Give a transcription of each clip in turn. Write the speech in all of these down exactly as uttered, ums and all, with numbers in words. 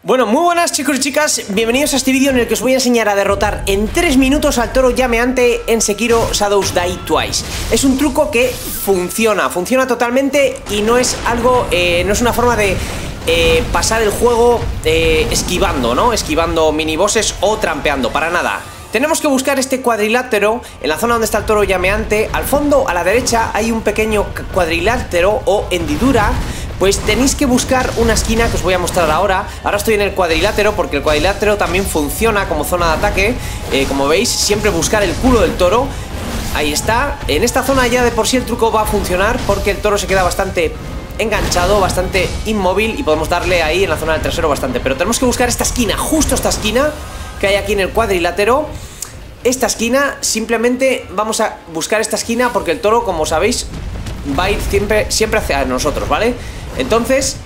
Bueno, muy buenas chicos y chicas, bienvenidos a este vídeo en el que os voy a enseñar a derrotar en tres minutos al toro llameante en Sekiro Shadows Die Twice. Es un truco que funciona, funciona totalmente y no es algo, eh, no es una forma de eh, pasar el juego eh, esquivando, ¿no? Esquivando minibosses o trampeando, para nada. Tenemos que buscar este cuadrilátero en la zona donde está el toro llameante. Al fondo, a la derecha, hay un pequeño cuadrilátero o hendidura. Pues tenéis que buscar una esquina que os voy a mostrar ahora. Ahora estoy en el cuadrilátero porque el cuadrilátero también funciona como zona de ataque. eh, Como veis, siempre buscar el culo del toro. Ahí está. En esta zona ya de por sí el truco va a funcionar porque el toro se queda bastante enganchado, bastante inmóvil y podemos darle ahí en la zona del trasero bastante. Pero tenemos que buscar esta esquina, justo esta esquina que hay aquí en el cuadrilátero. Esta esquina, simplemente vamos a buscar esta esquina porque el toro, como sabéis, va a ir siempre, siempre hacia nosotros, ¿vale? Entonces,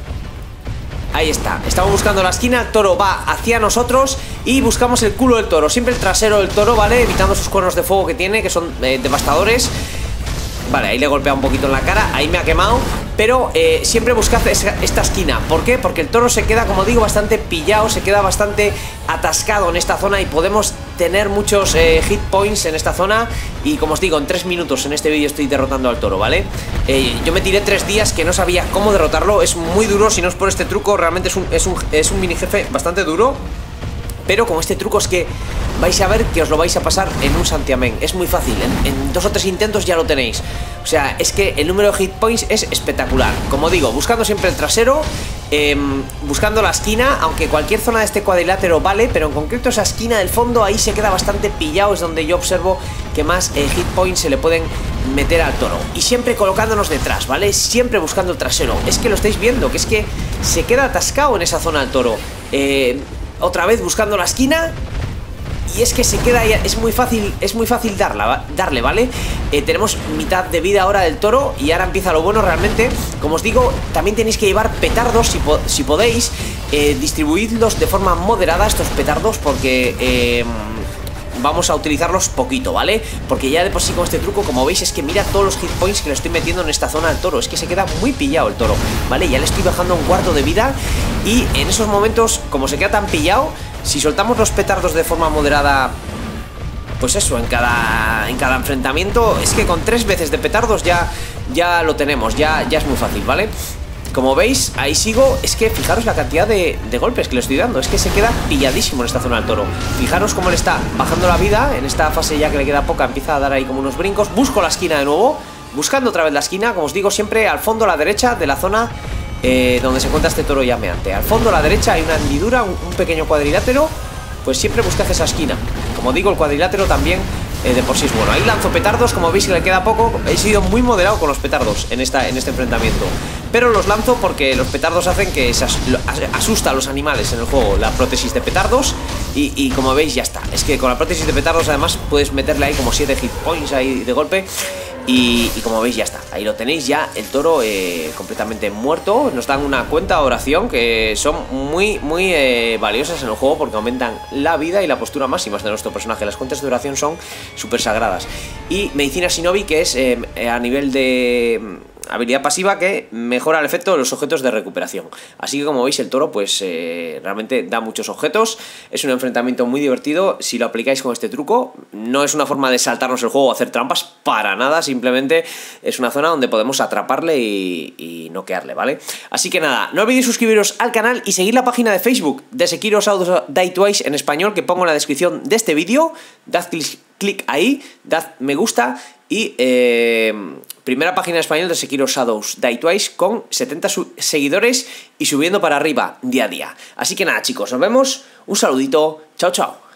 ahí está, estamos buscando la esquina, el toro va hacia nosotros y buscamos el culo del toro, siempre el trasero del toro, ¿vale? Evitando sus cuernos de fuego que tiene, que son eh, devastadores. Vale, ahí le he golpeado un poquito en la cara, ahí me ha quemado. Pero eh, siempre buscad esta esquina. ¿Por qué? Porque el toro se queda, como digo, bastante pillado, se queda bastante atascado en esta zona y podemos tener muchos eh, hit points en esta zona. Y como os digo, en tres minutos en este vídeo estoy derrotando al toro, ¿vale? Eh, yo me tiré tres días que no sabía cómo derrotarlo. Es muy duro, si no es por este truco, realmente es un, es un, es un mini jefe bastante duro. Pero con este truco es que vais a ver que os lo vais a pasar en un santiamén. Es muy fácil, en, en dos o tres intentos ya lo tenéis. O sea, es que el número de hit points es espectacular. Como digo, buscando siempre el trasero, eh, buscando la esquina. Aunque cualquier zona de este cuadrilátero vale, pero en concreto esa esquina del fondo, ahí se queda bastante pillado. Es donde yo observo que más eh, hit points se le pueden meter al toro. Y siempre colocándonos detrás, ¿vale? Siempre buscando el trasero. Es que lo estáis viendo, que es que se queda atascado en esa zona el toro. Eh... Otra vez buscando la esquina. Y es que se queda ahí, es muy fácil, es muy fácil darla, darle, ¿vale? Eh, tenemos mitad de vida ahora del toro y ahora empieza lo bueno realmente. Como os digo, también tenéis que llevar petardos si, po si podéis. eh, Distribuidlos de forma moderada estos petardos porque eh, vamos a utilizarlos poquito, ¿vale? Porque ya de por sí con este truco, como veis, es que mira todos los hit points que le estoy metiendo en esta zona al toro. Es que se queda muy pillado el toro, ¿vale? Ya le estoy bajando un cuarto de vida. Y en esos momentos, como se queda tan pillado, si soltamos los petardos de forma moderada, pues eso, en cada, en cada enfrentamiento, es que con tres veces de petardos ya, ya lo tenemos, ya, ya es muy fácil, ¿vale? Como veis, ahí sigo. Es que fijaros la cantidad de, de golpes que le estoy dando. Es que se queda pilladísimo en esta zona del toro. Fijaros cómo le está bajando la vida. En esta fase ya que le queda poca, empieza a dar ahí como unos brincos. Busco la esquina de nuevo, buscando otra vez la esquina. Como os digo, siempre al fondo a la derecha de la zona eh, donde se encuentra este toro llameante. Al fondo a la derecha hay una hendidura, un, un pequeño cuadrilátero. Pues siempre buscad esa esquina. Como digo, el cuadrilátero también eh, de por sí es bueno. Ahí lanzo petardos, como veis que le queda poco. He sido muy moderado con los petardos en, esta, en este enfrentamiento. Pero los lanzo porque los petardos hacen que se as asusta a los animales en el juego. La prótesis de petardos y, y como veis ya está. Es que con la prótesis de petardos además puedes meterle ahí como siete hit points ahí de golpe. Y, y como veis ya está, ahí lo tenéis ya, el toro eh, completamente muerto. Nos dan una cuenta de oración que son muy, muy eh, valiosas en el juego porque aumentan la vida y la postura máxima de nuestro personaje. Las cuentas de oración son súper sagradas. Y medicina shinobi, que es eh, a nivel de habilidad pasiva que mejora el efecto de los objetos de recuperación. Así que como veis el toro pues eh, realmente da muchos objetos. Es un enfrentamiento muy divertido si lo aplicáis con este truco. No es una forma de saltarnos el juego o hacer trampas, para nada. Simplemente es una zona donde podemos atraparle y, y noquearle, ¿vale? Así que nada, no olvidéis suscribiros al canal y seguir la página de Facebook de Sekiro Shadows Die Twice en español, que pongo en la descripción de este vídeo. Dad clic, clic ahí, dad me gusta. Y eh, primera página en español de Sekiro Shadows Die Twice con setenta seguidores y subiendo para arriba día a día. Así que nada chicos, nos vemos, un saludito, chao chao.